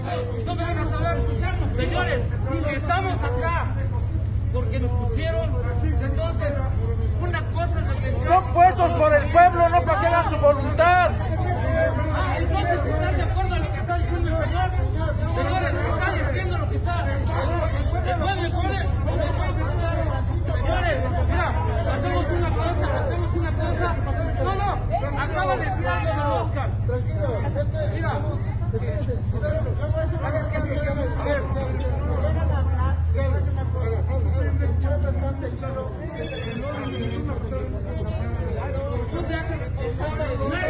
No me dejas hablar. Señores, si estamos acá porque nos pusieron, entonces una cosa es lo que son puestos por el pueblo, no para que hagan su voluntad. Entonces, ¿están de acuerdo a lo que está diciendo el señor? Señores, está diciendo lo que está. El pueblo. Señores, mira, hacemos una cosa. No, acaba de decir algo de Oscar. Mira. A ver. Tú te haces responsable.